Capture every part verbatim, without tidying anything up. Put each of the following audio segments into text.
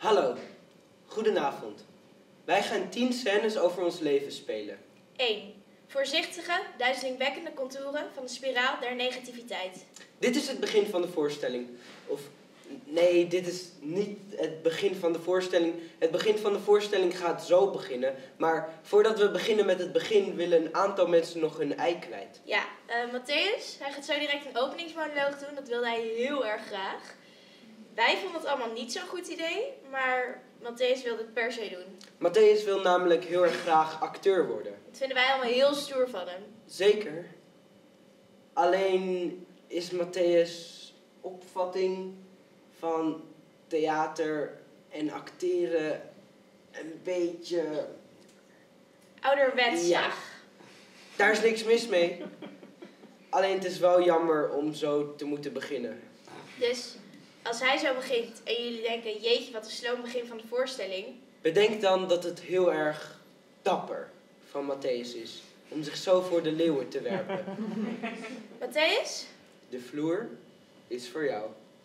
Hallo, goedenavond. Wij gaan tien scènes over ons leven spelen. één. Voorzichtige, duizelingwekkende contouren van de spiraal der negativiteit. Dit is het begin van de voorstelling. Of, nee, dit is niet het begin van de voorstelling. Het begin van de voorstelling gaat zo beginnen. Maar voordat we beginnen met het begin willen een aantal mensen nog hun ei kwijt. Ja, uh, Matthäus, hij gaat zo direct een openingsmonoloog doen. Dat wilde hij heel erg graag. Wij vonden het allemaal niet zo'n goed idee, maar Matthäus wilde het per se doen. Matthäus wil namelijk heel erg graag acteur worden. Dat vinden wij allemaal heel stoer van hem. Zeker. Alleen is Matthäus' opvatting van theater en acteren een beetje... ouderwets. Ja, daar is niks mis mee. Alleen het is wel jammer om zo te moeten beginnen. Dus als hij zo begint en jullie denken, jeetje wat een sloom begin van de voorstelling. Bedenk dan dat het heel erg dapper van Matthäus is om zich zo voor de leeuwen te werpen. Matthäus? De vloer is voor jou.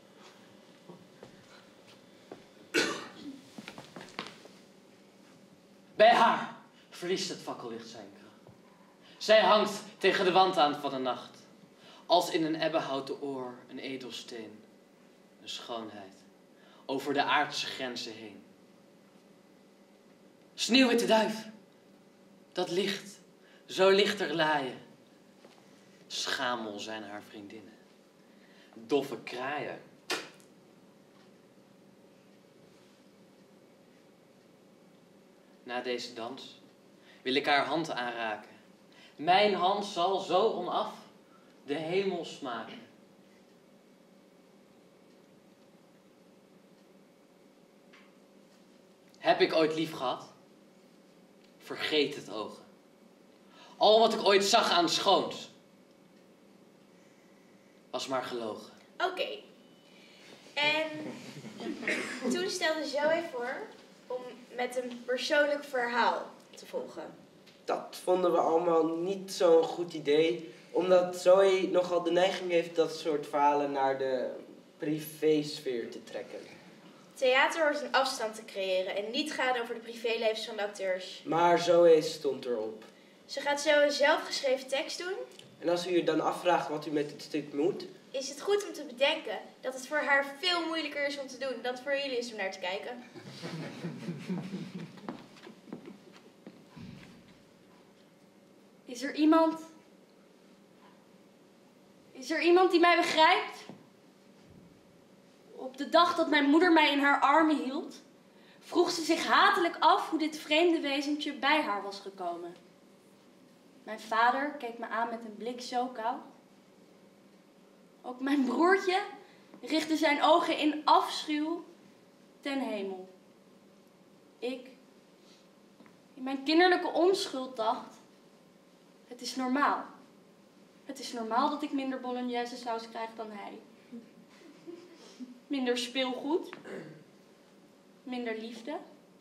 Bij haar verliest het fakkellicht zijn kracht. Zij hangt tegen de wand aan van de nacht, als in een ebbenhouten oor een edelsteen, een schoonheid, over de aardse grenzen heen. Sneeuwwitte duif, dat licht, zo lichter laaien. Schamel zijn haar vriendinnen, doffe kraaien. Na deze dans wil ik haar hand aanraken. Mijn hand zal zo onaf de hemel smaken. Heb ik ooit lief gehad? Vergeet het ogen. Al wat ik ooit zag aan schoons was maar gelogen. Oké. Okay. En toen stelde Zoe voor om met een persoonlijk verhaal te volgen. Dat vonden we allemaal niet zo'n goed idee, omdat Zoe nogal de neiging heeft dat soort verhalen naar de privésfeer te trekken. Theater hoort een afstand te creëren en niet gaan over de privélevens van de acteurs. Maar Zoe stond erop. Ze gaat zo een zelfgeschreven tekst doen. En als u je dan afvraagt wat u met dit stuk moet, is het goed om te bedenken dat het voor haar veel moeilijker is om te doen dan het voor jullie is om naar te kijken. Is er iemand... Is er iemand die mij begrijpt? Op de dag dat mijn moeder mij in haar armen hield, vroeg ze zich hatelijk af hoe dit vreemde wezentje bij haar was gekomen. Mijn vader keek me aan met een blik zo koud. Ook mijn broertje richtte zijn ogen in afschuw ten hemel. Ik, in mijn kinderlijke onschuld, dacht: het is normaal. Het is normaal dat ik minder bolognese saus krijg dan hij. Minder speelgoed. Minder liefde.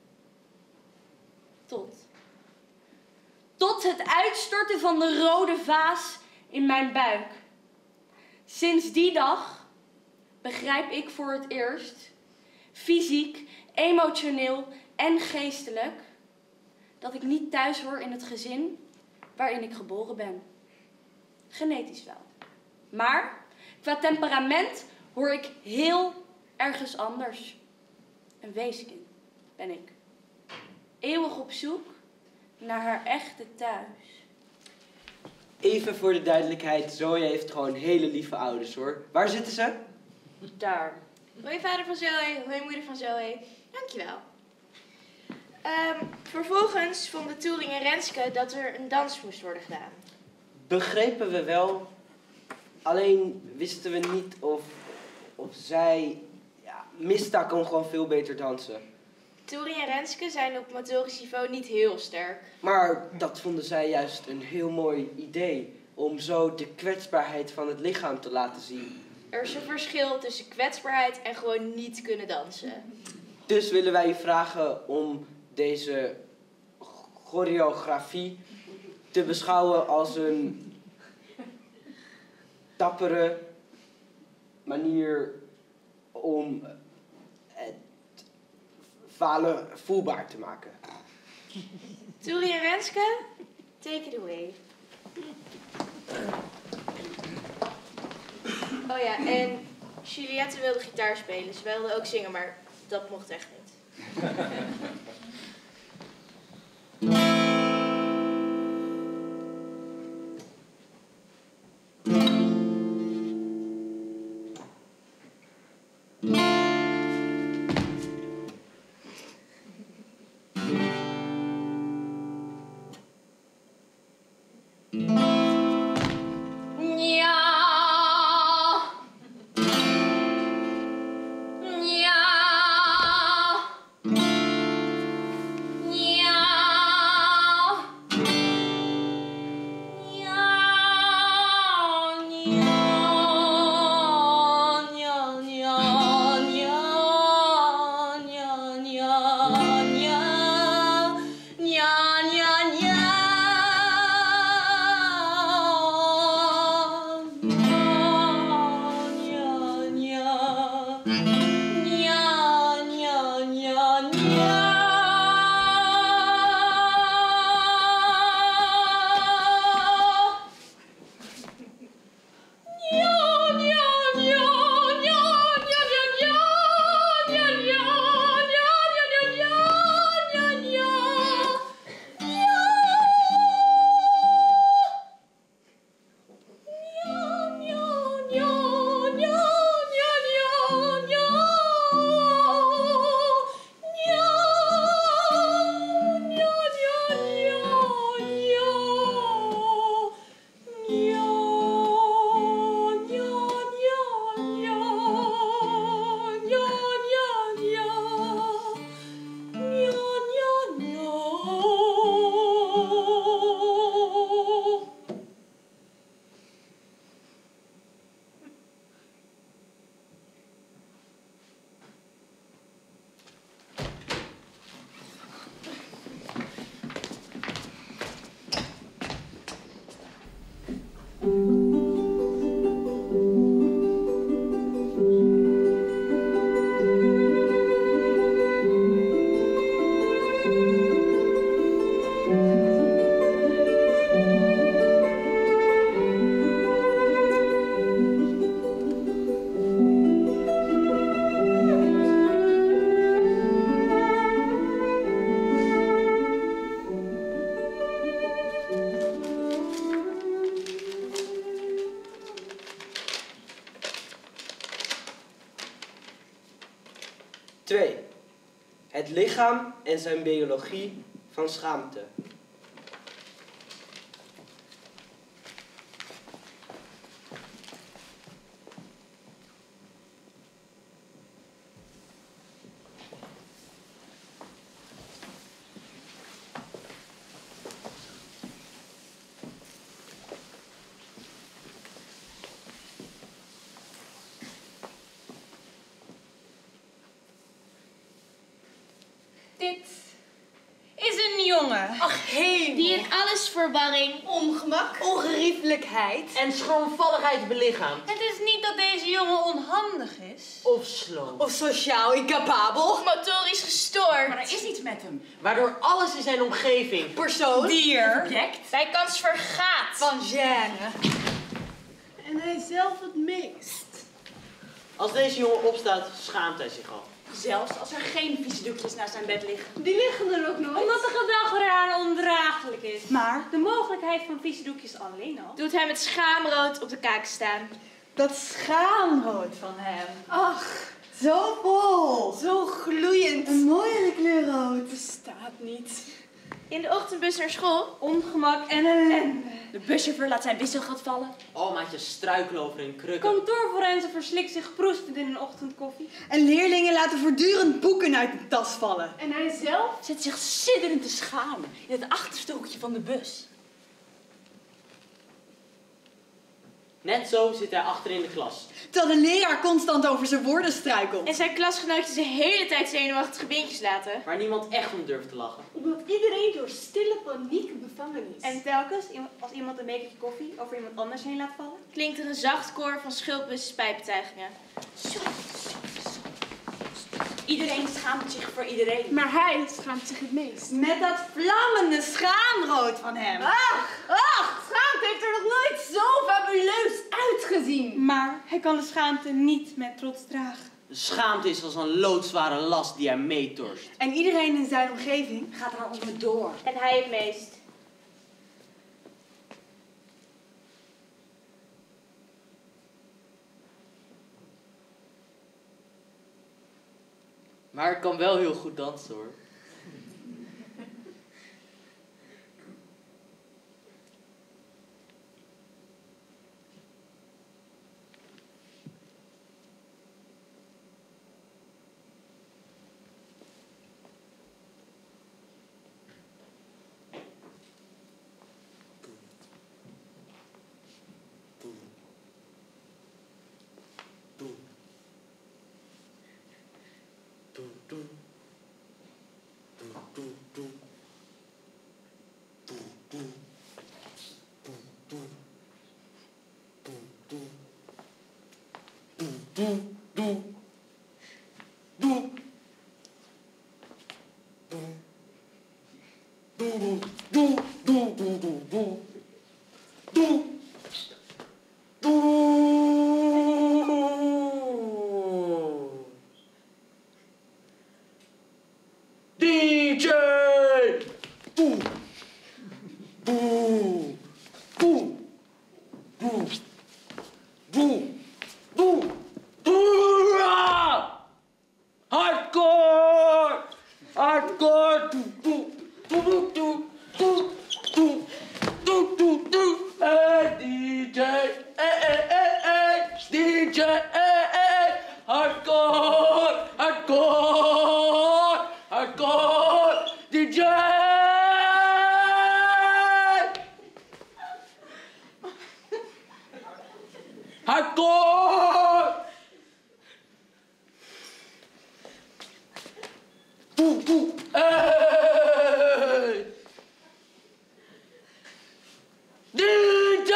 Tot. Tot het uitstorten van de rode vaas in mijn buik. Sinds die dag begrijp ik voor het eerst, fysiek, emotioneel en geestelijk, dat ik niet thuis hoor in het gezin waarin ik geboren ben. Genetisch wel. Maar qua temperament hoor ik heel ergens anders. Een weeskind ben ik. Eeuwig op zoek naar haar echte thuis. even voor de duidelijkheid, Zoe heeft gewoon hele lieve ouders hoor. Waar zitten ze? Daar. Hoi vader van Zoe, hoi moeder van Zoe. Dankjewel. Um, vervolgens vonden Toering en Renske dat er een dans moest worden gedaan. Begrepen we wel. Alleen wisten we niet of, of zij... Ja, Mista kon gewoon veel beter dansen. Toering en Renske zijn op motorisch niveau niet heel sterk. Maar dat vonden zij juist een heel mooi idee. Om zo de kwetsbaarheid van het lichaam te laten zien. Er is een verschil tussen kwetsbaarheid en gewoon niet kunnen dansen. Dus willen wij je vragen om deze choreografie te beschouwen als een dappere manier om het falen voelbaar te maken. Toeri en Renske, take it away. Oh ja, en Juliette wilde gitaar spelen. Ze wilde ook zingen, maar dat mocht echt niet. twee. Het lichaam en zijn biologie van schaamte. Dit is een jongen. Ach, hemel. Die in alles verwarring, Ongemak. Ongeriefelijkheid. En schroomvalligheid belichaamt. Het is niet dat deze jongen onhandig is. Of sloom. Of sociaal incapabel. of motorisch gestoord. Maar er is iets met hem. Waardoor alles in zijn omgeving... Persoon. Dier. Object. Bijkans vergaat. Van gêne. En hij zelf het meest. Als deze jongen opstaat, schaamt hij zich al. Zelfs als er geen viaductjes naast zijn bed liggen. Die liggen er ook nooit. Omdat de gedrag eraan ondraaglijk is. Maar De mogelijkheid van viaductjes alleen al. Doet hij met schaamrood op de kaak staan. Dat schaamrood van hem. ach, Zo vol. Zo gloeiend. Een mooiere kleur rood. bestaat niet. In de ochtendbus naar school. Ongemak en ellende. De buschauffeur laat zijn wisselgat vallen. Almaatjes struikelen over hun krukken. Kantoorforense verslikt zich proestend in een ochtendkoffie. En leerlingen laten voortdurend boeken uit de tas vallen. En hij zelf? Zet zich sidderend te schamen in het achterste hoekje van de bus. Net zo zit hij achter in de klas. Terwijl de leraar constant over zijn woorden struikelt. En zijn klasgenootjes de hele tijd zenuwachtige beentjes laten. Waar niemand echt om durft te lachen. Omdat iedereen door stille paniek bevangen is. En En telkens, als iemand een bekertje koffie over iemand anders heen laat vallen. klinkt er een zacht koor van schildbussen pijpbetuigingen. Zo, zo, zo. Iedereen schaamt zich voor iedereen. Maar hij schaamt zich het meest. Met dat vlammende schaamrood van hem. Ach, ach, schaamte heeft er nog nooit zo fabuleus uitgezien. Maar hij kan de schaamte niet met trots dragen. De schaamte is als een loodzware last die hij meetorst. En iedereen in zijn omgeving gaat er aan onderdoor. En hij het meest. Maar ik kan wel heel goed dansen hoor. D J! Boom! Boom! Boom! Boom! Boom! Boom! Hoera! Hardcore! Hardcore! Doe, doe, doe, doe, doe, doe, doe, doe, doe. Hey, D J! Hey, hey, hey, hey! D J! Hey, hey! Hardcore! Hardcore! Hardcore! D J! Hardcore! Boe, boe, hey! D J!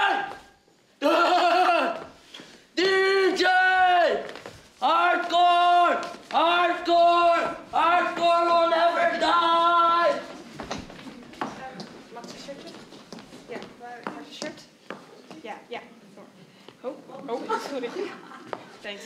Ah! D J! Hardcore! Hardcore! Hardcore will never die! Mag ik zijn shirtje? Ja, waar, waar is je shirt? Ja, ja. Oh, oh, sorry. Thanks.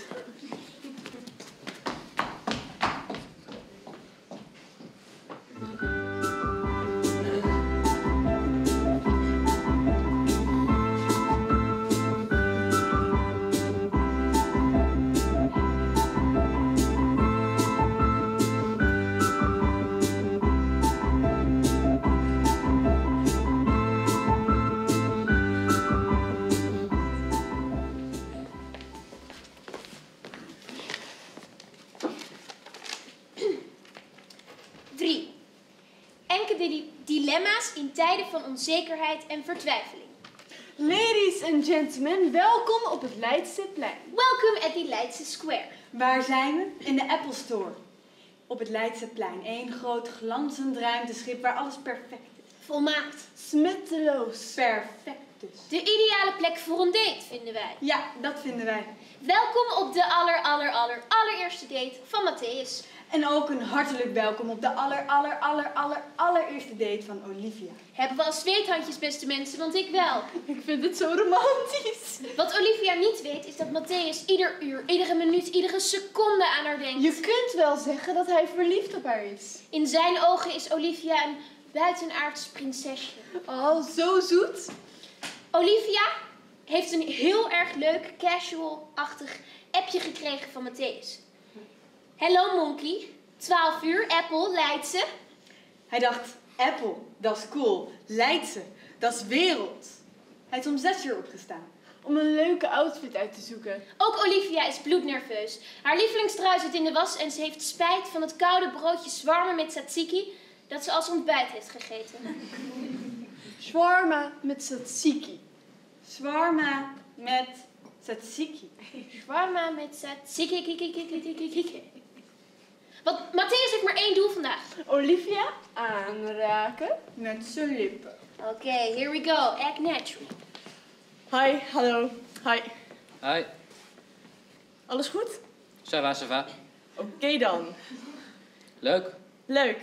drie. Enkele di- dilemma's in tijden van onzekerheid en vertwijfeling. Ladies and gentlemen, welkom op het Leidseplein. Welcome at the Leidse Square. Waar zijn we? In de Apple Store. Op het Leidseplein. Eén groot glanzend ruimteschip waar alles perfect is. Volmaakt. Smetteloos. Perfect dus. De ideale plek voor een date, vinden wij. Ja, dat vinden wij. Welkom op de aller, aller, aller, allereerste date van Matthäus. En ook een hartelijk welkom op de aller, aller, aller, aller, allereerste date van Olivia. Hebben we al zweethandjes, beste mensen, want ik wel. Ik vind het zo romantisch. Wat Olivia niet weet, is dat Matthäus ieder uur, iedere minuut, iedere seconde aan haar denkt. Je kunt wel zeggen dat hij verliefd op haar is. In zijn ogen is Olivia een buitenaards prinsesje. Oh, zo zoet. Olivia heeft een heel erg leuk, casual-achtig appje gekregen van Matthäus. Hello Monkey, twaalf uur, Apple, Leidse. Hij dacht, Apple, dat is cool. Leidse, dat is wereld. Hij is om zes uur opgestaan. Om een leuke outfit uit te zoeken. Ook Olivia is bloednerveus. Haar lievelingstrui zit in de was en ze heeft spijt van het koude broodje zwarmen met tzatziki dat ze als ontbijt heeft gegeten. Shawarma met tzatziki. Shawarma met tzatziki. Shawarma met tzatziki. Want Matthäus heeft maar één doel vandaag. Olivia aanraken. Met zijn lippen. Oké, okay, here we go. Act natural. Hi, hallo. Hi. Hi, Alles goed? ça va, ça va. Oké okay dan. Leuk. Leuk.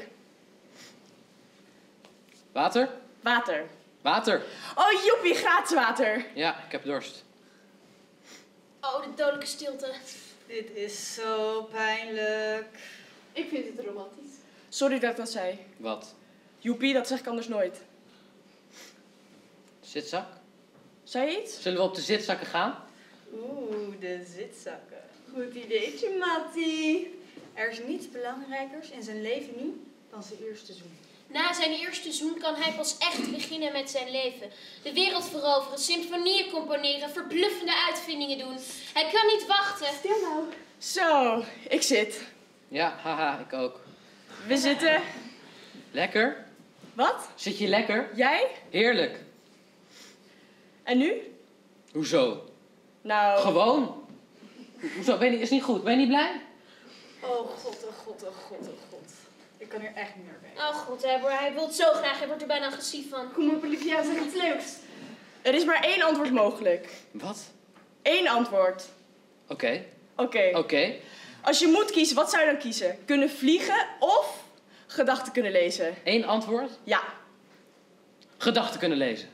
Water? Water. Water. Oh joepie, gratis water. Ja, ik heb dorst. Oh, de dodelijke stilte. Dit is zo pijnlijk. Ik vind het romantisch. Sorry dat ik dat zei. Wat? Joepie, dat zeg ik anders nooit. Zitzak? Zei je iets? Zullen we op de zitzakken gaan? Oeh, de zitzakken. Goed ideetje, Mattie. Er is niets belangrijkers in zijn leven nu dan zijn eerste zoen. Na zijn eerste zoen kan hij pas echt beginnen met zijn leven. De wereld veroveren, symfonieën componeren, verbluffende uitvindingen doen. Hij kan niet wachten. Stil nou. Zo, ik zit. Ja, haha, ik ook. We zitten. Lekker? Wat? Zit je lekker? Jij? Heerlijk. En nu? Hoezo? Nou... Gewoon. Hoezo? Ben je, is het niet goed? Ben je niet blij? Oh god, oh god, oh god, oh god. Ik kan hier echt niet meer bij. Oh god, hij, hij wil het zo graag. Hij wordt er bijna agressief van. Kom op, Olivia, zeg iets leuks. Er is maar één antwoord mogelijk. Wat? Eén antwoord. Oké. Oké. Oké. Okay. Als je moet kiezen, wat zou je dan kiezen? Kunnen vliegen of gedachten kunnen lezen? Eén antwoord? Ja. Gedachten kunnen lezen.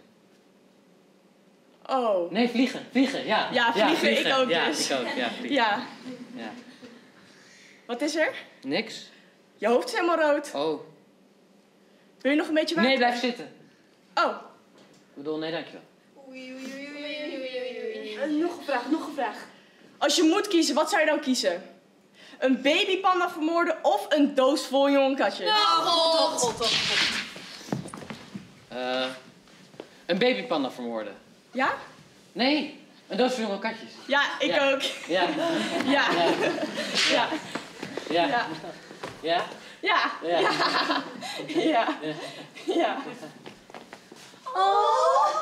Oh. Nee, vliegen. Vliegen, ja. Ja, vliegen, ja, vliegen. ik ook ja, dus. ik ook, ja, vliegen. Ja. Ja. Wat is er? Niks. Je hoofd is helemaal rood. Oh. Wil je nog een beetje water? Nee, blijf zitten. Oh. Ik bedoel, nee, dankjewel. Oei, oei, oei, oei, oei, oei, oei. Uh, nog een vraag, nog een vraag. Als je moet kiezen, wat zou je dan kiezen? Een babypanda vermoorden of een doos vol jonge katjes? Oh god, Oh god, oh god. Uh, een babypanda vermoorden. Ja? Nee, een doos van jonge katjes. Ja, ik Ja. ook. Ja. Ja. Ja. Ja. Ja. Ja. Ja. Ja. Ja. Ja. Ja. Ja. Oh.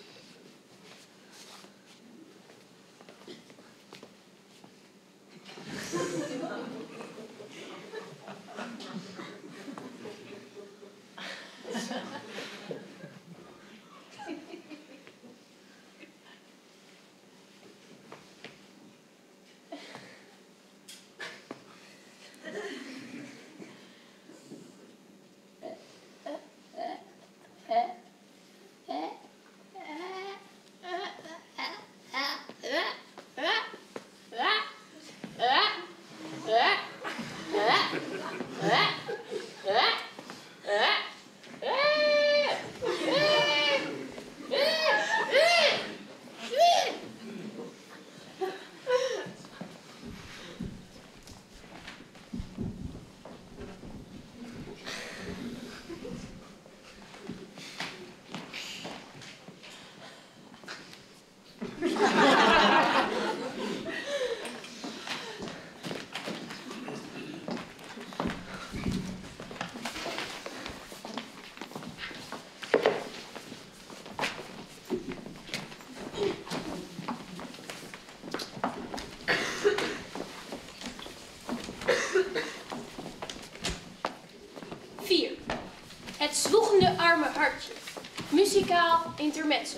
vier. Het zwoegende arme hartje. Muzikaal intermezzo.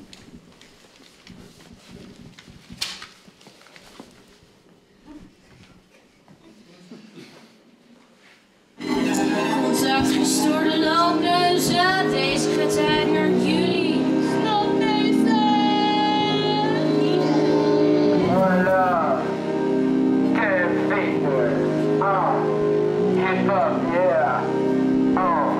Contact gestoorde loopneuzen. Deze gaat uit naar jullie. Loopneuzen! Voilà. Ten feet. Oh. Hip hop, yeah. Oh.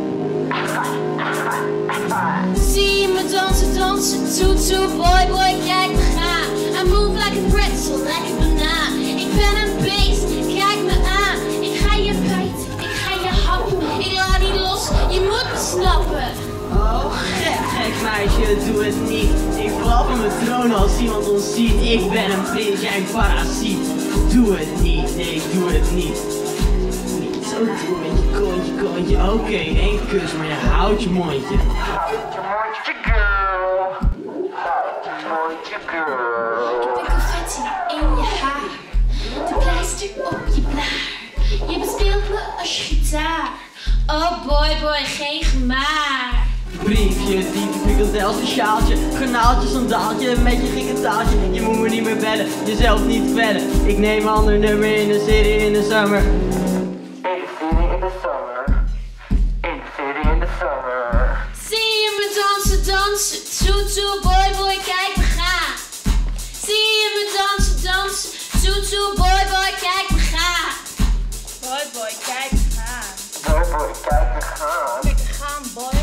Zie je me dansen, dansen, toet, toet, boy, boy, kijk me gaan. I move like a pretzel, like a banaan. Ik ben een beest, kijk me aan. Ik ga je bijten, ik ga je happen. Ik laat niet los, je moet me snappen. Oh, gek, gek meisje, doe het niet. Ik val van mijn troon als iemand ons ziet. Ik ben een prins, jij een parasiet. Doe het niet, nee, doe het niet. Niet zo doen met je kontje, kontje. Oké, okay, één kus, maar je houdt je mondje. Houd je mondje, girl. Houd je mondje, girl. Ik ben confetti in je haar. De pleister op je blaar. Je bespeelt me als gitaar. Oh boy, boy, geen gemaar. briefje, die frikandels, een sjaaltje, garnaaltje, sandaaltje, met je gekke taaltje. Je moet me niet meer bellen, jezelf niet kwellen. Ik neem een ander nummer in de serie in de zomer. In de serie in de zomer. In de serie in de zomer. Zie je me dansen, dansen, toet toet, boy boy, kijk me gaan. Zie je me dansen, dansen, toet toet, boy boy, kijk me gaan. Boy, boy, kijk me gaan. Boy, boy, kijk me gaan. Kijk me gaan, boy.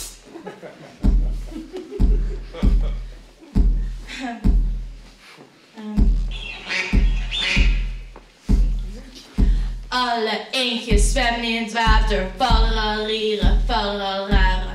Alle eendjes zwemmen in het water, vallen al rieren, vallen al raren.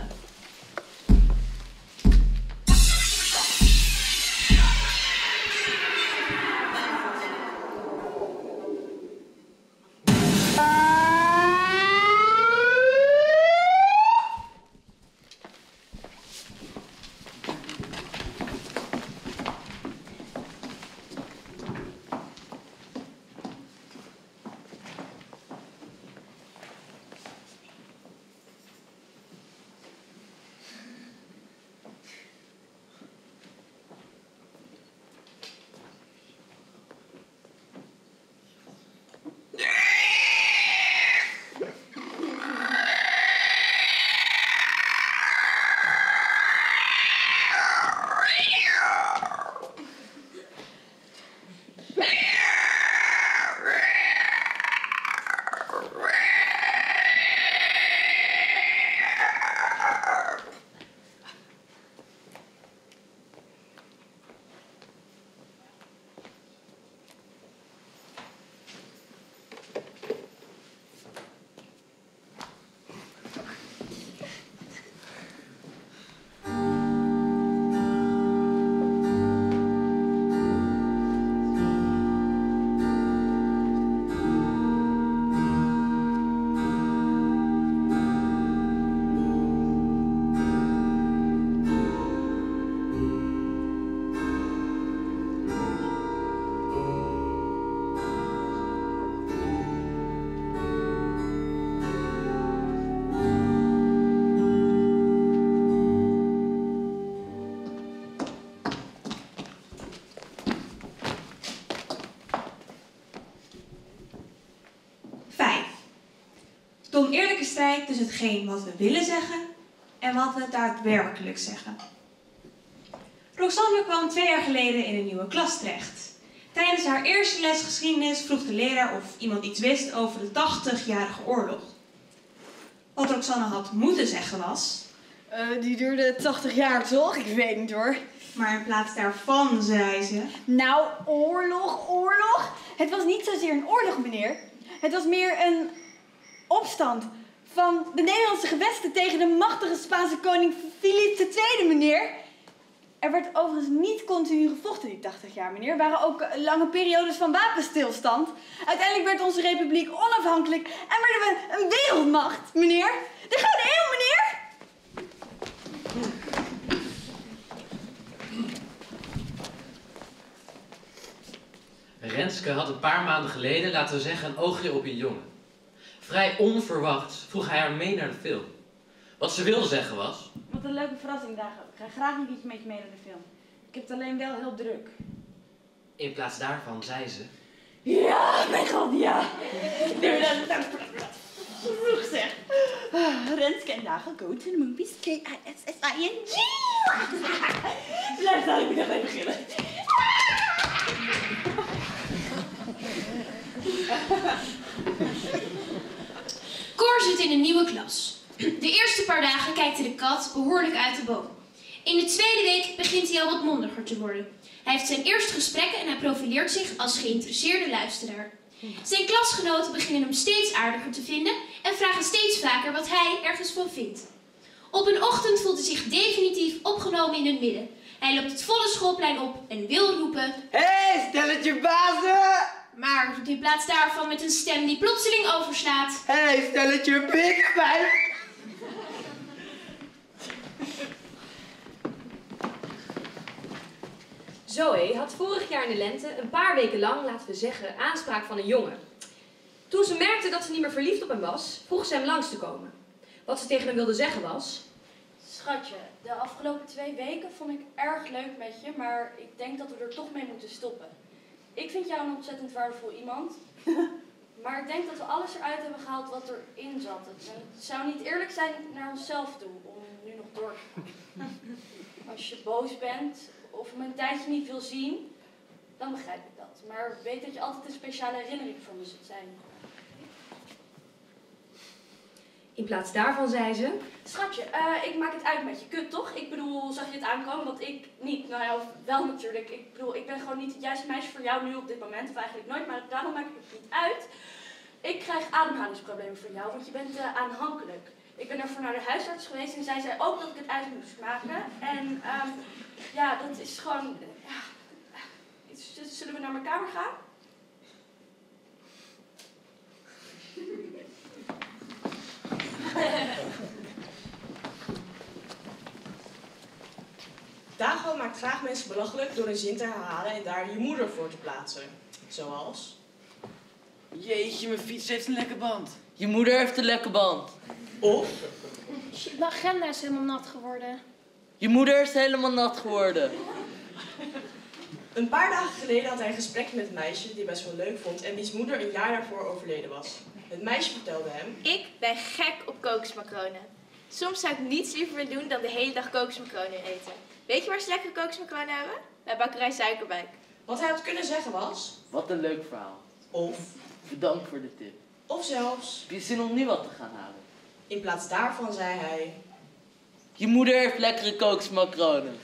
De oneerlijke strijd tussen hetgeen wat we willen zeggen en wat we daadwerkelijk zeggen. Roxanne kwam twee jaar geleden in een nieuwe klas terecht. Tijdens haar eerste les geschiedenis vroeg de leraar of iemand iets wist over de tachtigjarige oorlog. Wat Roxanne had moeten zeggen was... Uh, die duurde tachtig jaar toch? Ik weet niet hoor. Maar in plaats daarvan zei ze... Nou, oorlog, oorlog. Het was niet zozeer een oorlog, meneer. Het was meer een opstand van de Nederlandse gewesten tegen de machtige Spaanse koning Philippe de Tweede, meneer. Er werd overigens niet continu gevochten die tachtig jaar, meneer. Er waren ook lange periodes van wapenstilstand. Uiteindelijk werd onze republiek onafhankelijk en werden we een wereldmacht, meneer. De Gouden Eeuw, meneer. Renske had een paar maanden geleden, laten we zeggen, een oogje op een jongen. Vrij onverwachts vroeg hij haar mee naar de film. Wat ze wilde zeggen was... Wat een leuke verrassing, Dago. Ik ga graag een keertje met je mee naar de film. Ik heb het alleen wel heel druk. In plaats daarvan zei ze... Ja, mijn god, ja. Nee, dat is vroeg zeg. Renske en Dago go to the movies. K I S S I N G. Blijf staan, ik moet even beginnen. Cor zit in een nieuwe klas. De eerste paar dagen kijkt hij de kat behoorlijk uit de boom. In de tweede week begint hij al wat mondiger te worden. Hij heeft zijn eerste gesprekken en hij profileert zich als geïnteresseerde luisteraar. Zijn klasgenoten beginnen hem steeds aardiger te vinden en vragen steeds vaker wat hij ergens van vindt. Op een ochtend voelt hij zich definitief opgenomen in het midden. Hij loopt het volle schoolplein op en wil roepen... Hé, hey, stelletje bazen! Maar doet in plaats daarvan met een stem die plotseling overslaat... Hé, hey, stelletje bikspijp! Zoe had vorig jaar in de lente een paar weken lang, laten we zeggen, aanspraak van een jongen. Toen ze merkte dat ze niet meer verliefd op hem was, vroeg ze hem langs te komen. Wat ze tegen hem wilde zeggen was... Schatje, de afgelopen twee weken vond ik erg leuk met je, maar ik denk dat we er toch mee moeten stoppen. Ik vind jou een ontzettend waardevol iemand, maar ik denk dat we alles eruit hebben gehaald wat erin zat. Het zou niet eerlijk zijn naar onszelf toe, om nu nog door te gaan. Als je boos bent of me een tijdje niet wil zien, dan begrijp ik dat. Maar weet dat je altijd een speciale herinnering voor me zult zijn. In plaats daarvan zei ze... Schatje, uh, ik maak het uit met je. Kut, toch? Ik bedoel, zag je het aankomen? Want ik niet. Nou ja, of wel natuurlijk. Ik bedoel, ik ben gewoon niet het juiste meisje voor jou nu op dit moment. Of eigenlijk nooit, maar daarom maak ik het niet uit. Ik krijg ademhalingsproblemen van jou, want je bent uh, aanhankelijk. Ik ben ervoor naar de huisarts geweest en zij zei ook dat ik het uit moest maken. En um, ja, dat is gewoon... Ja, zullen we naar mijn kamer gaan? Dago maakt graag mensen belachelijk door een zin te herhalen en daar je moeder voor te plaatsen. Zoals... Jeetje, mijn fiets heeft een lekke band. Je moeder heeft een lekke band. Of... Shit, mijn agenda is helemaal nat geworden. Je moeder is helemaal nat geworden. Een paar dagen geleden had hij een gesprek met een meisje die hij best wel leuk vond en wiens moeder een jaar daarvoor overleden was. Het meisje vertelde hem... Ik ben gek op kokosmacronen. Soms zou ik niets liever willen doen dan de hele dag kokosmacronen eten. Weet je waar ze lekkere kokosmacronen hebben? Bij bakkerij Suikerbijk. Wat hij had kunnen zeggen was... Wat een leuk verhaal. Of... Bedankt voor de tip. Of zelfs... Heb je zin om nu wat te gaan halen? In plaats daarvan zei hij... Je moeder heeft lekkere kokosmacronen.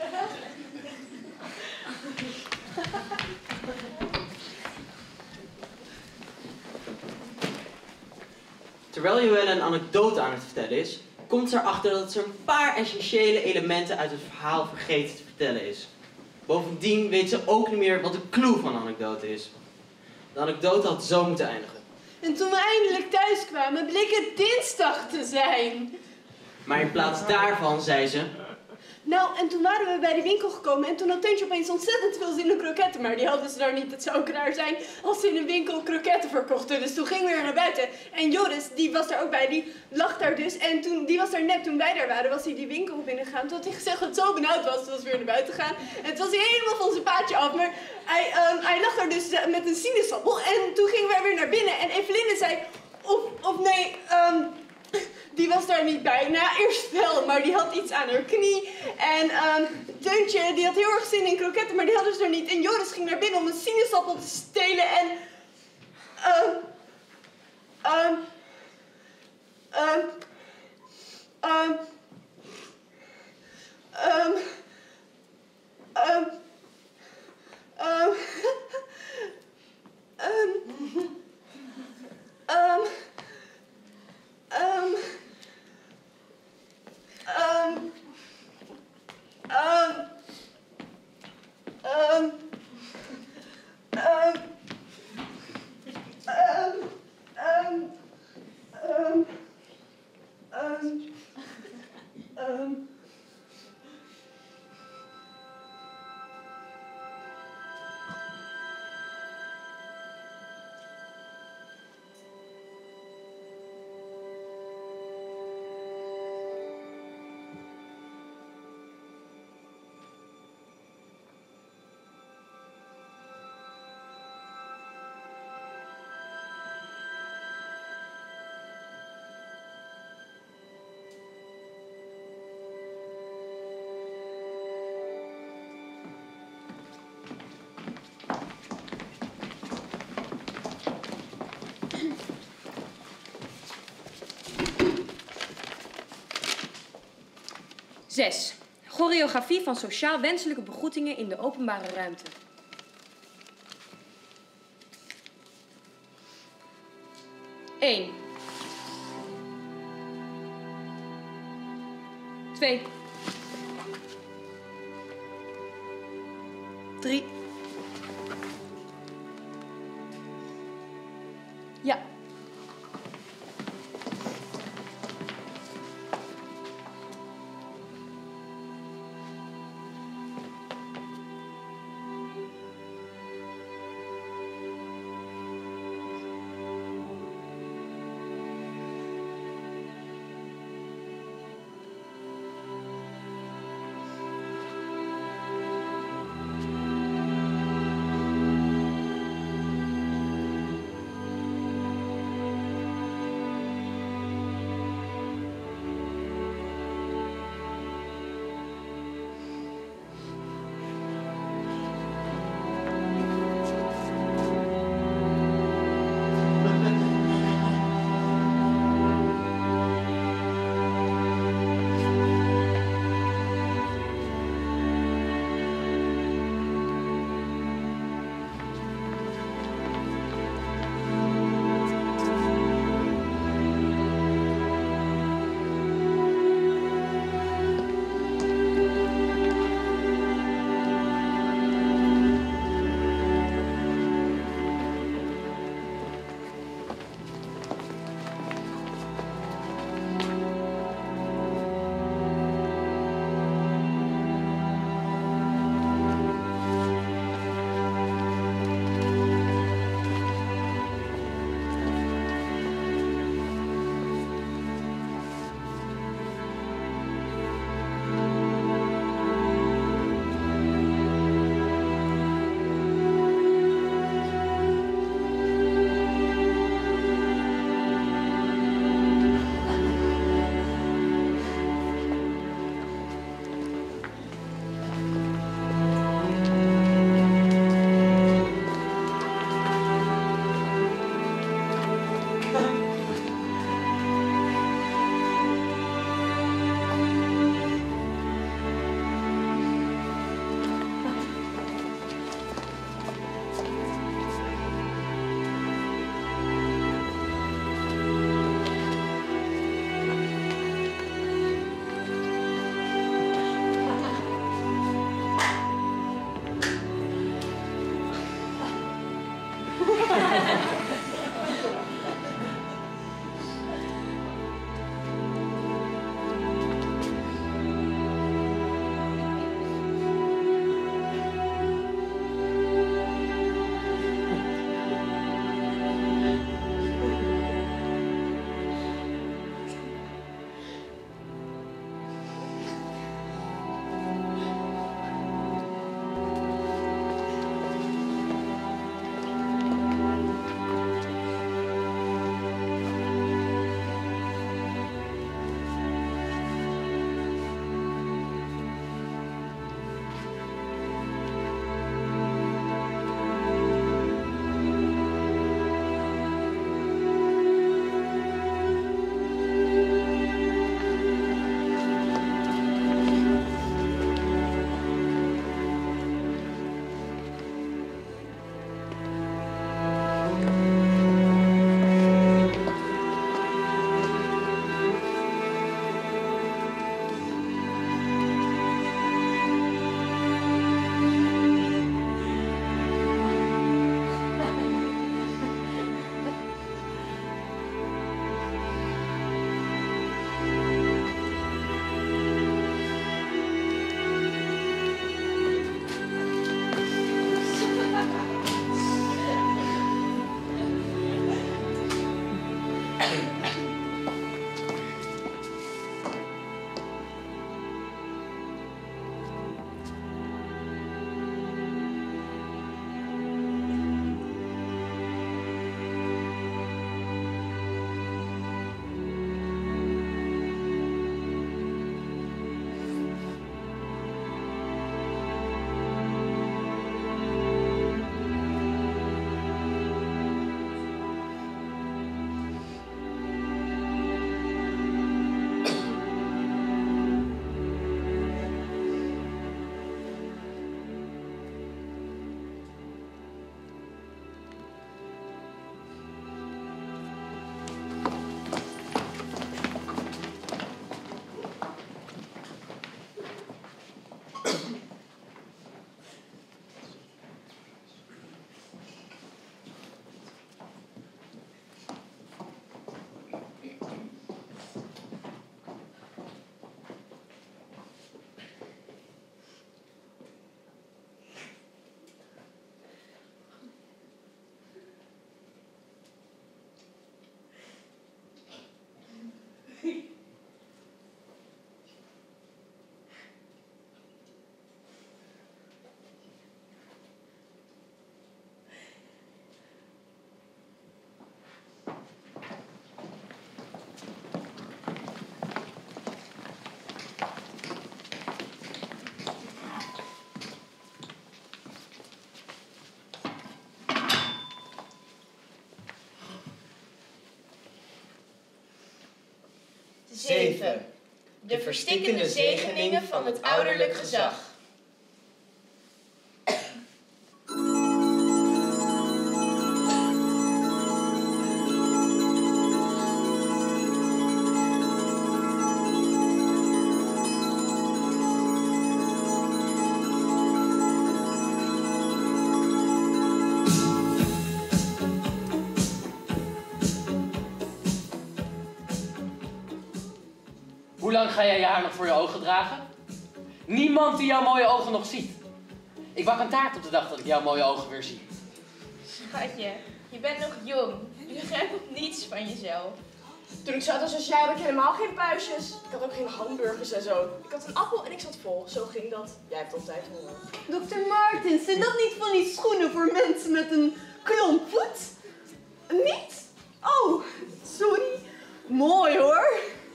Terwijl Joelle een anekdote aan het vertellen is, komt ze erachter dat ze een paar essentiële elementen uit het verhaal vergeten te vertellen is. Bovendien weet ze ook niet meer wat de clue van de anekdote is. De anekdote had zo moeten eindigen. En toen we eindelijk thuis kwamen, bleek het dinsdag te zijn. Maar in plaats daarvan zei ze... Nou, en toen waren we bij de winkel gekomen en toen had Teuntje opeens ontzettend veel zin in kroketten. Maar die hadden ze daar niet. Het zou ook raar zijn als ze in een winkel kroketten verkochten. Dus toen gingen we weer naar buiten. En Joris, die was daar ook bij, die lag daar dus. En toen, die was daar net toen wij daar waren, was hij die winkel binnengegaan. Toen had hij gezegd dat het zo benauwd was, toen was weer naar buiten gegaan. En toen was hij helemaal van zijn paadje af. Maar hij, um, hij lag daar dus met een sinaasappel. En toen gingen wij weer naar binnen. En Eveline zei, of, of nee... Um, Die was daar niet bij. Nou, eerst wel, maar die had iets aan haar knie. En um, Teuntje, die had heel erg zin in kroketten, maar die hadden ze er niet. En Joris ging naar binnen om een sinaasappel te stelen. En... Um, um, um, um, um, um, um, um, um, Um, um, um, um, um, um, um, um, um, um. zes. Choreografie van sociaal wenselijke begroetingen in de openbare ruimte. één. twee. drie. Ja. zeven. De verstikkende zegeningen van het ouderlijk gezag. Hoe lang ga jij je haar nog voor je ogen dragen? Niemand die jouw mooie ogen nog ziet. Ik bak een taart op de dag dat ik jouw mooie ogen weer zie. Schatje, je bent nog jong. Je begrijpt nog niets van jezelf. Toen ik zo oud was als jij had ik helemaal geen puistjes. Ik had ook geen hamburgers en zo. Ik had een appel en ik zat vol. Zo ging dat. Jij hebt altijd honger. dokter Martens, zijn dat niet van die schoenen voor mensen met een klomp voet? Niet? Oh, sorry. Mooi hoor.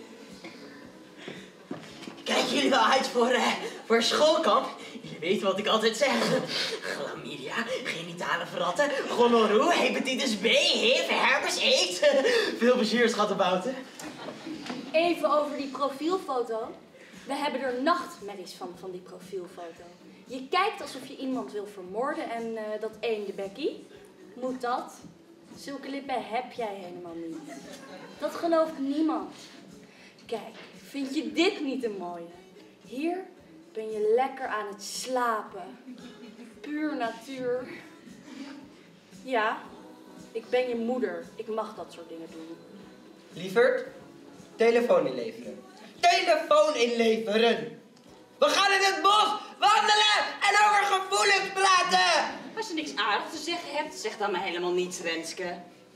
Kijken jullie wel uit voor, uh, voor schoolkamp? Jullie weten wat ik altijd zeg. Chlamydia, genitale verratten, gonorroe, hepatitis B, H I V, herpes, aids. Veel plezier, schattenbouten. Even over die profielfoto. We hebben er nachtmerries van, van die profielfoto. Je kijkt alsof je iemand wil vermoorden en uh, dat eende bekkie. Moet dat? Zulke lippen heb jij helemaal niet. Dat gelooft niemand. Kijk, vind je dit niet een mooie? Hier ben je lekker aan het slapen. Puur natuur. Ja, ik ben je moeder. Ik mag dat soort dingen doen. Lieverd, telefoon inleveren. Telefoon inleveren! We gaan in het bos wandelen en over gevoelens praten! Als je niks aardigs te zeggen hebt, zeg dan maar helemaal niets, Renske.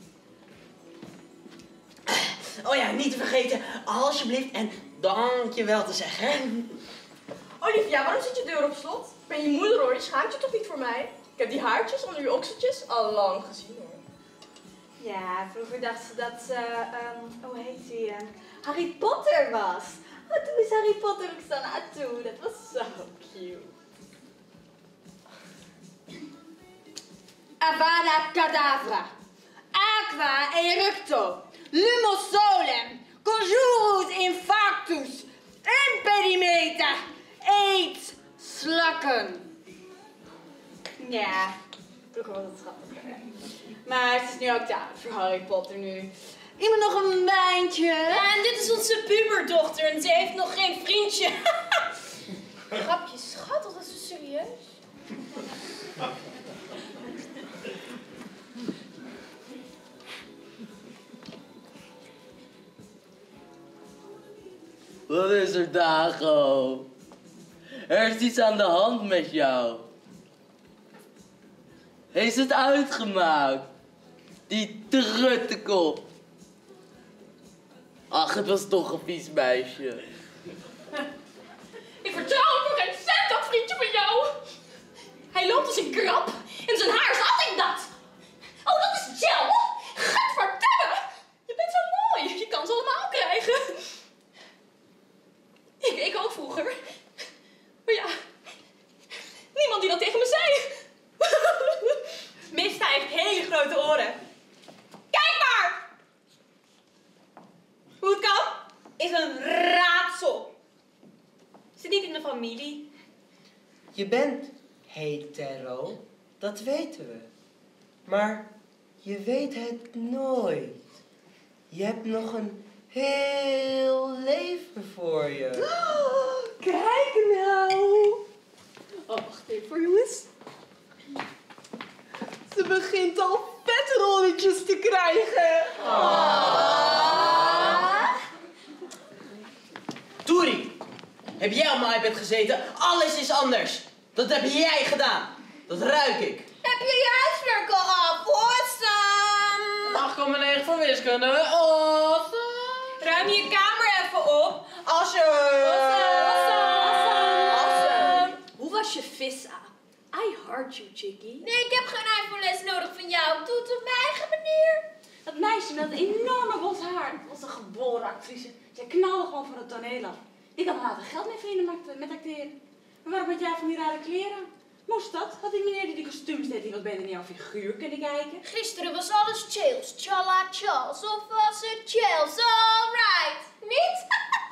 Oh ja, niet te vergeten, alsjeblieft en dankjewel te zeggen. Olivia, waarom zit je deur op slot? Ik ben je moeder hoor, je schaamt je toch niet voor mij? Ik heb die haartjes onder je okseltjes al lang gezien hoor. Ja, vroeger dacht ze dat ze, um, hoe heet die, uh, Harry Potter was. Oh, toen is Harry Potter Roxana toe. Dat was zo cute. Avada Kedavra, Aqua Eructo, Lumos Solem, Conjurus Infarctus, Impedimenta, Eet, Slakken. Ja, vroeger was het schattiger. Maar het is nu ook tijd voor Harry Potter nu. Iemand nog een wijntje? Ja, en dit is onze puberdochter en ze heeft nog geen vriendje. Grapje, schattig, dat is zo serieus. Wat is er, Dago? Er is iets aan de hand met jou. Heeft het uitgemaakt? Die truttekop. Ach, het was toch een vies meisje. Ik vertrouw voor geen cent dat vriendje van jou. Hij loopt als een krab en zijn haar is altijd nat. Oh, dat is gel. Gadverdamme. Je bent zo mooi. Je kan ze allemaal krijgen. Ik, ik ook vroeger. Maar ja, niemand die dat tegen me zei. Mista heeft hele grote oren. Kijk maar! Hoe het kan, is een raadsel. Zit niet in de familie. Je bent hetero, dat weten we. Maar je weet het nooit. Je hebt nog een heel leven voor je. Oh, kijk nou. Oh, wacht even jongens. Ze begint al vetrolletjes te krijgen. Ah. Toeri, heb jij op mijn iPad gezeten? Alles is anders. Dat heb jij gedaan. Dat ruik ik. Heb je je huiswerk al af? Awesome! acht komma negen voor wiskunde. Awesome! Ruim je kamer even op. Als je... Awesome. Hoe was je visa? I heart you, chickie. Nee, ik heb geen iPhone-les nodig van jou. Doe het op mijn eigen manier. Dat meisje met dat enorme bos haar, dat was een geboren actrice. Zij knalde gewoon van het toneel af. Ik had later geld mee verdienen met, met acteren. Maar waarom had jij van die rare kleren? Moest dat? Had die meneer die die kostuums deed, die wat beter naar jouw figuur kunnen kijken? Gisteren was alles chills. Challa Charles. Of was het chills? Alright. niet?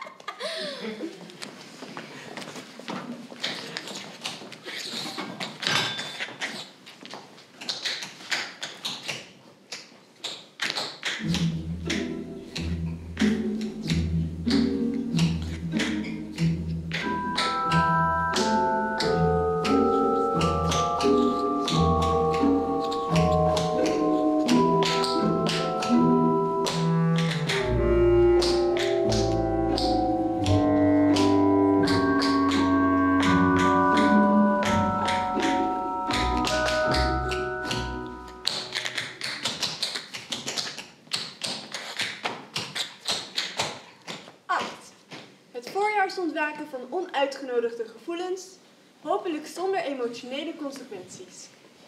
Voorjaarsontwaken van onuitgenodigde gevoelens, hopelijk zonder emotionele consequenties.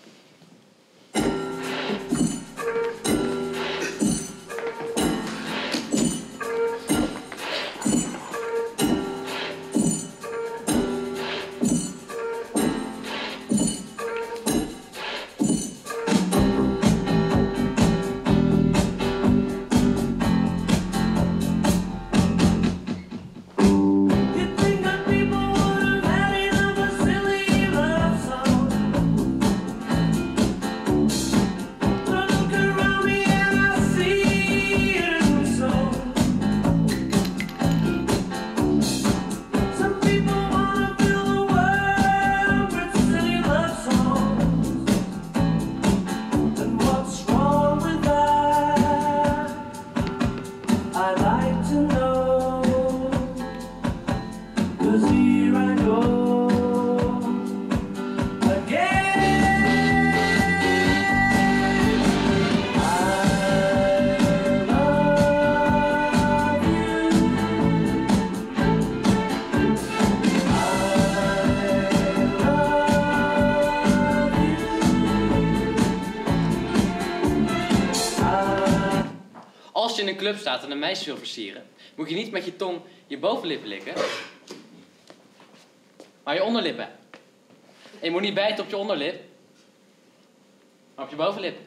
Als je in een club staat en een meisje wil versieren, moet je niet met je tong je bovenlippen likken, maar je onderlippen. En je moet niet bijten op je onderlip, maar op je bovenlip.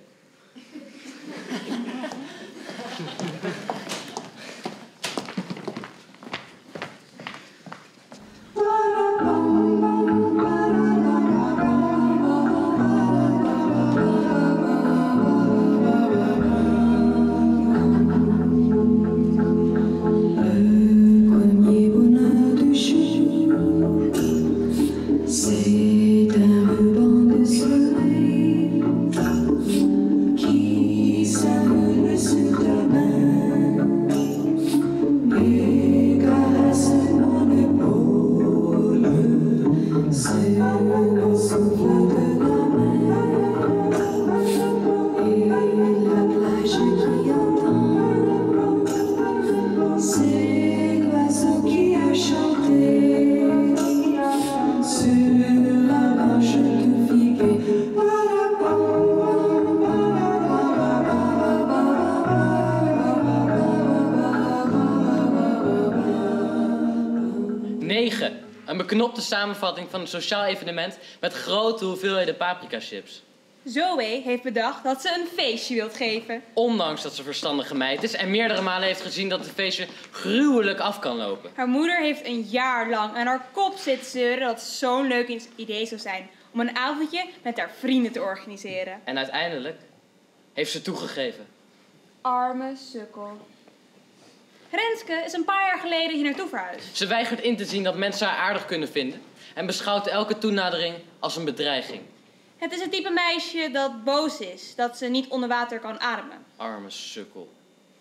negen. Een beknopte samenvatting van een sociaal evenement met grote hoeveelheden paprika chips. Zoe heeft bedacht dat ze een feestje wilt geven. Ondanks dat ze verstandige meid is en meerdere malen heeft gezien dat het feestje gruwelijk af kan lopen. Haar moeder heeft een jaar lang aan haar kop zitten zeuren dat het zo'n leuk idee zou zijn om een avondje met haar vrienden te organiseren. En uiteindelijk heeft ze toegegeven. Arme sukkel. Renske is een paar jaar geleden hier naartoe verhuisd. Ze weigert in te zien dat mensen haar aardig kunnen vinden en beschouwt elke toenadering als een bedreiging. Het is het type meisje dat boos is, dat ze niet onder water kan ademen. Arme sukkel.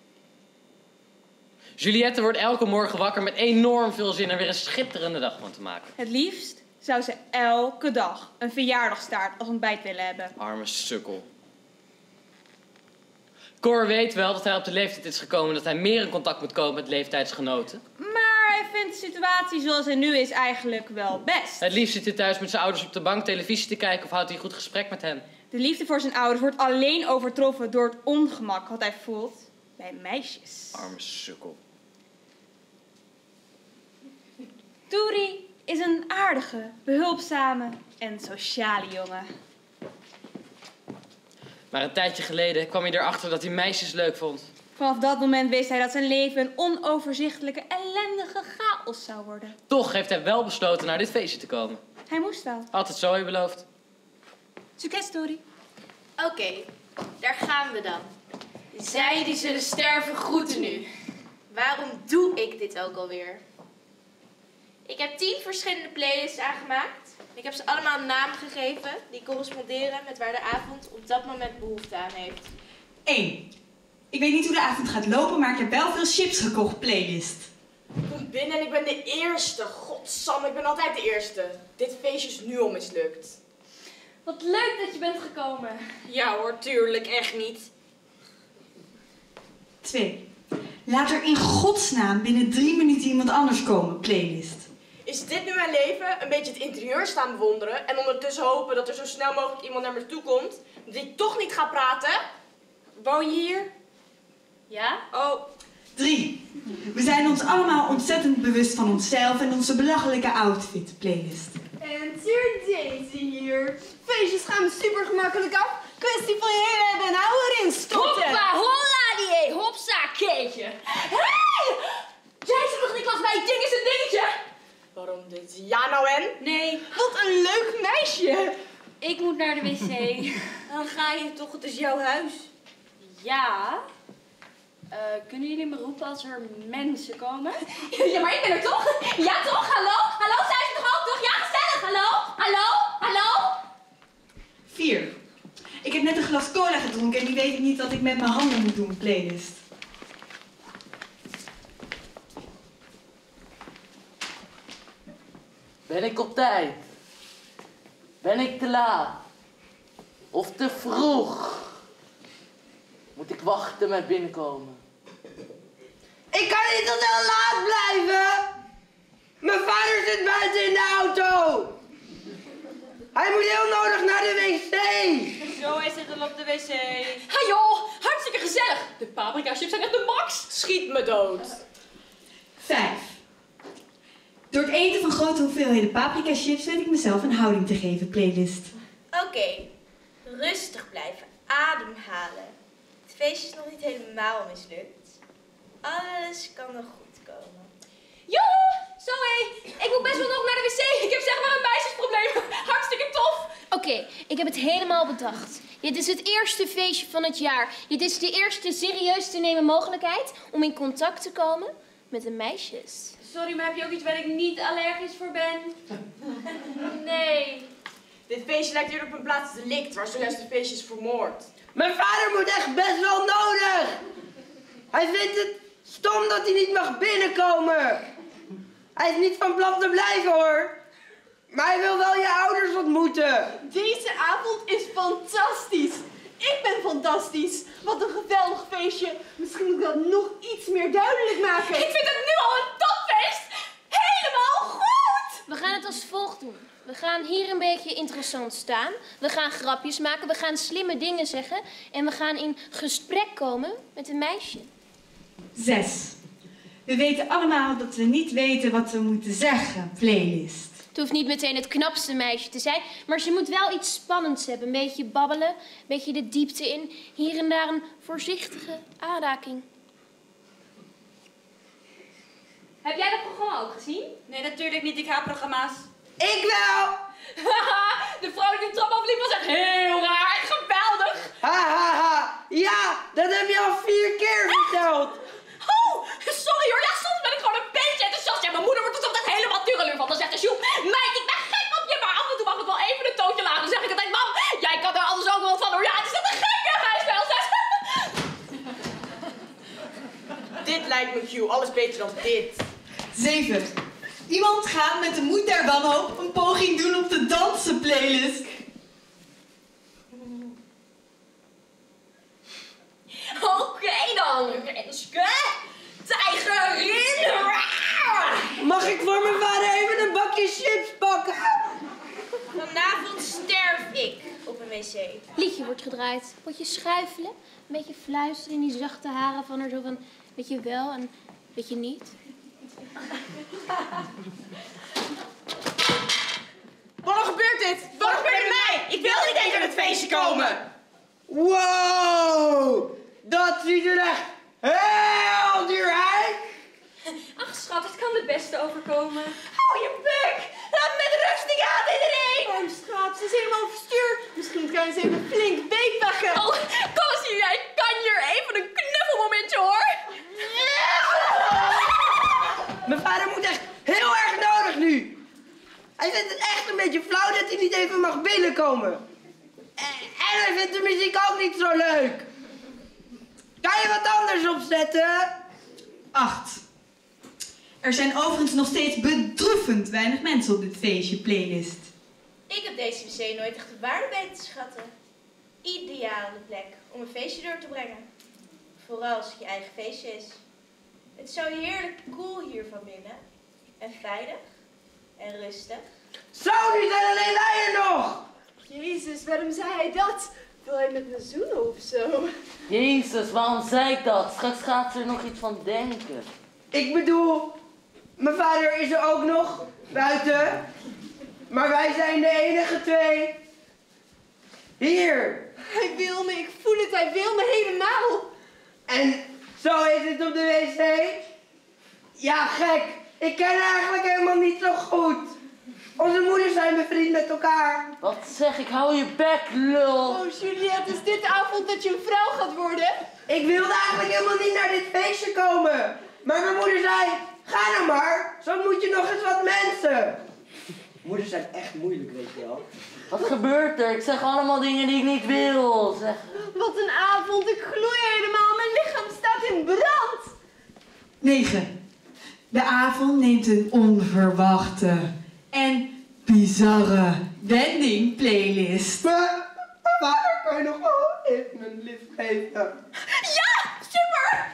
Juliette wordt elke morgen wakker met enorm veel zin er weer een schitterende dag van te maken. Het liefst zou ze elke dag een verjaardagstaart als ontbijt willen hebben. Arme sukkel. Cor weet wel dat hij op de leeftijd is gekomen dat hij meer in contact moet komen met leeftijdsgenoten. Maar hij vindt de situatie zoals hij nu is eigenlijk wel best. Het liefst zit hij thuis met zijn ouders op de bank televisie te kijken of houdt hij een goed gesprek met hen. De liefde voor zijn ouders wordt alleen overtroffen door het ongemak wat hij voelt bij meisjes. Arme sukkel. Toeri is een aardige, behulpzame en sociale jongen. Maar een tijdje geleden kwam hij erachter dat hij meisjes leuk vond. Vanaf dat moment wist hij dat zijn leven een onoverzichtelijke, ellendige chaos zou worden. Toch heeft hij wel besloten naar dit feestje te komen. Hij moest wel. Had het zo je beloofd. Succes, Tori. Oké, okay, daar gaan we dan. Zij die zullen sterven groeten nu. Waarom doe ik dit ook alweer? Ik heb tien verschillende playlists aangemaakt. Ik heb ze allemaal een naam gegeven die corresponderen met waar de avond op dat moment behoefte aan heeft. één. Ik weet niet hoe de avond gaat lopen, maar ik heb wel veel chips gekocht, playlist. Ik kom binnen en ik ben de eerste. Godsam, ik ben altijd de eerste. Dit feestje is nu al mislukt. Wat leuk dat je bent gekomen. Ja hoor, tuurlijk, echt niet. twee. Laat er in godsnaam binnen drie minuten iemand anders komen, playlist. Is dit nu mijn leven? Een beetje het interieur staan bewonderen en ondertussen hopen dat er zo snel mogelijk iemand naar me toe komt die toch niet gaat praten? Woon je hier? Ja? Oh. drie. We zijn ons allemaal ontzettend bewust van onszelf en onze belachelijke outfit, playlist. En Dear Daisy hier. Feestjes gaan me super gemakkelijk af. Kwestie van je hele hebben en hou erin stoppen. Hoppa, holla die, hopsa, keetje. Hé! Hey! Jij zit nog in de klas bij ding is een dingetje. Waarom dit? Ja nou en? Nee. Wat een leuk meisje. Ik moet naar de wc. Dan ga je toch, het is jouw huis. Ja. Uh, kunnen jullie me roepen als er mensen komen? Ja, maar ik ben er toch? Ja toch? Hallo? Hallo, zijn ze toch ook toch? Ja, gezellig. Hallo? Hallo? Hallo? vier. Ik heb net een glas cola gedronken en die weet ik niet wat ik met mijn handen moet doen, playlist. Ben ik op tijd? Ben ik te laat? Of te vroeg? Moet ik wachten met binnenkomen? Ik kan niet tot heel laat blijven! Mijn vader zit buiten in de auto! Hij moet heel nodig naar de wc! Zo, hij zit al op de wc. Ha joh, hartstikke gezellig. De paprika chips zijn echt de max. Schiet me dood. vijf. Door het eten van grote hoeveelheden paprika chips weet ik mezelf een houding te geven, playlist. Oké, okay. Rustig blijven, ademhalen. Het feestje is nog niet helemaal mislukt. Alles kan nog goed komen. Joe, zo hé. Ik moet best wel nog naar de wc. Ik heb zeg maar een meisjesprobleem. Hartstikke tof. Oké, okay, ik heb het helemaal bedacht. Dit is het eerste feestje van het jaar. Dit is de eerste serieus te nemen mogelijkheid om in contact te komen met de meisjes. Sorry, maar heb je ook iets waar ik niet allergisch voor ben? Nee. Dit feestje lijkt hier op een plaats delict waar zojuist de feestje is vermoord. Mijn vader moet echt best wel nodig! Hij vindt het stom dat hij niet mag binnenkomen. Hij is niet van plan te blijven hoor. Maar hij wil wel je ouders ontmoeten. Deze avond is fantastisch. Ik ben fantastisch. Wat een geweldig feestje. Misschien moet ik dat nog iets meer duidelijk maken. Ik vind het nu al een topfeest. Helemaal goed. We gaan het als volgt doen. We gaan hier een beetje interessant staan. We gaan grapjes maken. We gaan slimme dingen zeggen. En we gaan in gesprek komen met een meisje. zes. We weten allemaal dat we niet weten wat we moeten zeggen, playlist. Het hoeft niet meteen het knapste meisje te zijn, maar ze moet wel iets spannends hebben. Een beetje babbelen, een beetje de diepte in. Hier en daar een voorzichtige aanraking. Heb jij dat programma ook gezien? Nee, natuurlijk niet. Ik haat programma's. Ik wel! De vrouw die de trap afliep was echt heel raar en geweldig. Ha ha ha! Ja, dat heb je al vier keer verteld. Oh, sorry hoor. Ja, soms ben ik gewoon een beetje enthousiast. Ja, mijn moeder wordt er soms echt helemaal tureleur van. Dan zegt ze, Sjoe, meid, ik ben gek op je. Maar af en toe mag het wel even een toontje lager. Dan zeg ik altijd, mam, jij kan er anders ook wel van hoor. Ja, het is dat een gekke huisspel. Dit lijkt me Q, alles beter dan dit. zeven. Iemand gaat met de moed der wanhoop een poging doen op de dansen, playlist. Oké okay, dan, Renske. Tijgerin. Mag ik voor mijn vader even een bakje chips pakken? Vanavond sterf ik op een wc. Liedje wordt gedraaid. Word je schuifelen, een beetje fluisteren in die zachte haren van haar. Zo van, weet je wel en weet je niet. Waarom gebeurt dit? Waarom gebeurt het mij? Ik wil niet eens aan het feestje komen. Wow! Dat ziet er echt Heel duurheid! Ach schat, het kan de beste overkomen. Hou je bek! Laat me met rust, ik haat iedereen! Oh schat, ze is helemaal overstuur. Misschien kan je ze even flink beetpakken. Oh, kom eens hier, jij kan hier even een knuffelmomentje hoor. Mijn vader moet echt heel erg nodig nu. Hij vindt het echt een beetje flauw dat hij niet even mag binnenkomen. En, en hij vindt de muziek ook niet zo leuk. Kan je wat anders opzetten? Acht. Er zijn overigens nog steeds bedroevend weinig mensen op dit feestje playlist. Ik heb deze wc nooit echt de waarde weten te schatten. Ideale plek om een feestje door te brengen. Vooral als het je eigen feestje is. Het is zo heerlijk cool hier van binnen. En veilig. En rustig. Zo, nu zijn alleen wij er nog! Jezus, waarom zei hij dat? Wil hij met me zoenen of zo? Jezus, waarom zei ik dat? Straks gaat ze er nog iets van denken. Ik bedoel, mijn vader is er ook nog, buiten. Maar wij zijn de enige twee. Hier. Hij wil me, ik voel het, hij wil me helemaal. En zo is het op de wc? Ja, gek. Ik ken haar eigenlijk helemaal niet zo goed. Onze moeders zijn bevriend met elkaar. Wat zeg ik? Hou je bek, lul. Oh, Juliette, is dit de avond dat je een vrouw gaat worden? Ik wilde eigenlijk helemaal niet naar dit feestje komen. Maar mijn moeder zei, ga nou maar. Zo moet je nog eens wat mensen. Moeders zijn echt moeilijk, weet je wel. Wat gebeurt er? Ik zeg allemaal dingen die ik niet wil. Zeg. Wat een avond, ik gloei helemaal. Mijn lichaam staat in brand. negen. De avond neemt een onverwachte en bizarre wending playlist. Maar, vader, kan je nog wel even een lift geven? Ja, super!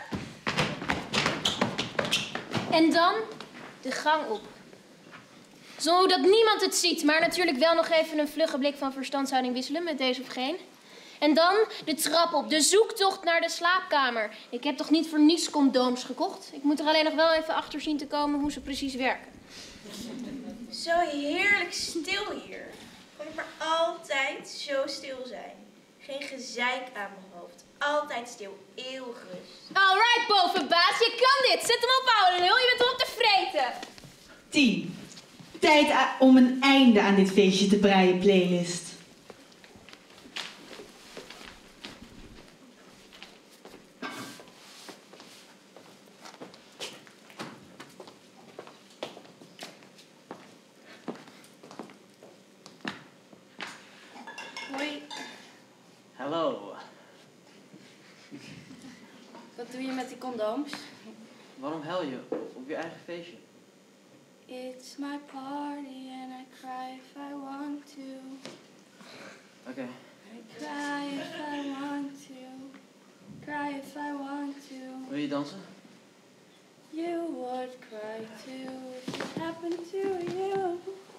En dan de gang op. Zodat niemand het ziet, maar natuurlijk wel nog even een vlugge blik van verstandshouding wisselen met deze of geen. En dan de trap op, de zoektocht naar de slaapkamer. Ik heb toch niet voor niets condooms gekocht? Ik moet er alleen nog wel even achter zien te komen hoe ze precies werken. Zo heerlijk stil hier. Kan ik maar altijd zo stil zijn. Geen gezeik aan mijn hoofd. Altijd stil, eeuwig rust. Alright, bovenbaas, je kan dit. Zet hem op, oude lul. Je bent erop te vreten. tien. Tijd a- om een einde aan dit feestje te breien playlist. Hoi, Hallo. wat doe je met die condooms? Waarom huil je op je eigen feestje? It's my party and I cry if I want to. Oké. Okay. I cry if I want to. Cry if I want to. Wil je dansen? You would cry too if it happened to you.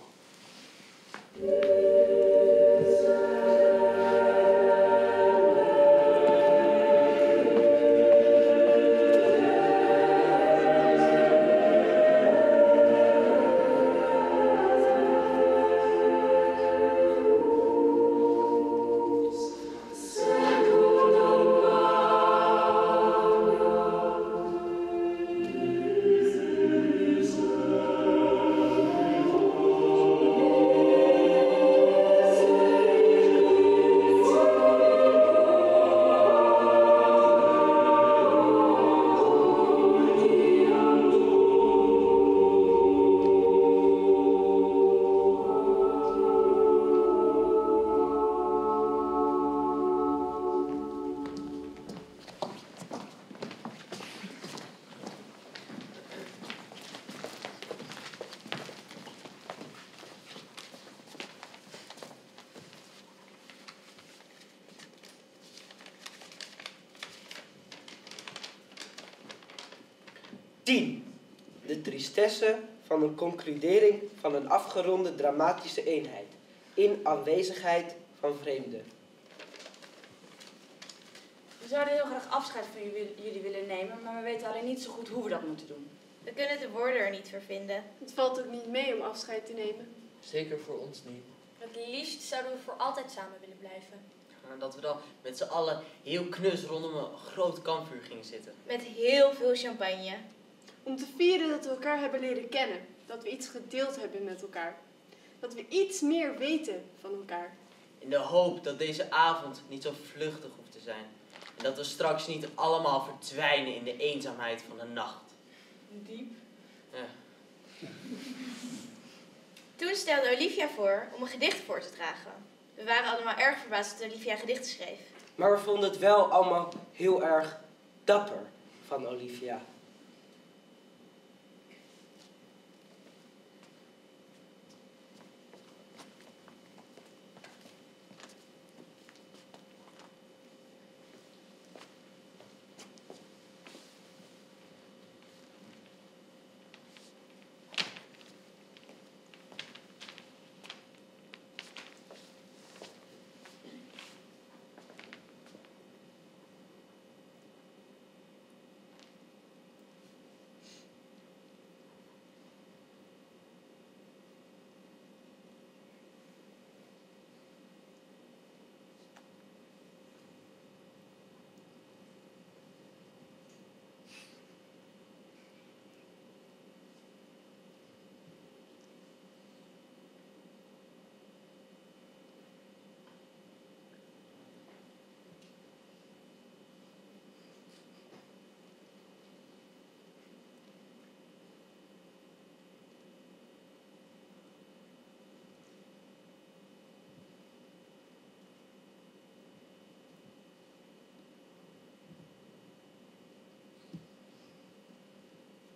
tien. De tristesse van een concludering van een afgeronde dramatische eenheid. In aanwezigheid van vreemden. We zouden heel graag afscheid van jullie, jullie willen nemen, maar we weten alleen niet zo goed hoe we dat moeten doen. We kunnen de woorden er niet voor vinden. Het valt ook niet mee om afscheid te nemen. Zeker voor ons niet. Het liefst zouden we voor altijd samen willen blijven. En dat we dan met z'n allen heel knus rondom een groot kampvuur gingen zitten. Met heel veel champagne. Om te vieren dat we elkaar hebben leren kennen. Dat we iets gedeeld hebben met elkaar. Dat we iets meer weten van elkaar. In de hoop dat deze avond niet zo vluchtig hoeft te zijn. En dat we straks niet allemaal verdwijnen in de eenzaamheid van de nacht. Diep. Ja. Toen stelde Olivia voor om een gedicht voor te dragen. We waren allemaal erg verbaasd dat Olivia gedichten schreef. Maar we vonden het wel allemaal heel erg dapper van Olivia.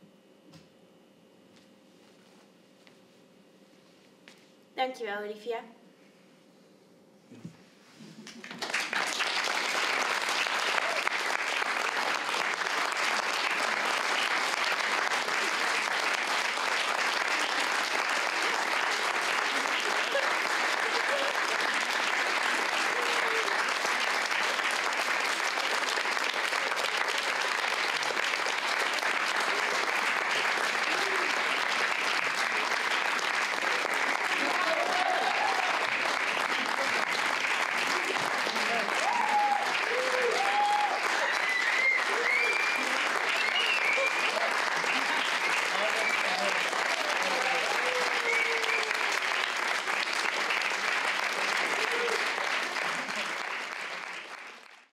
Dankjewel, Olivia.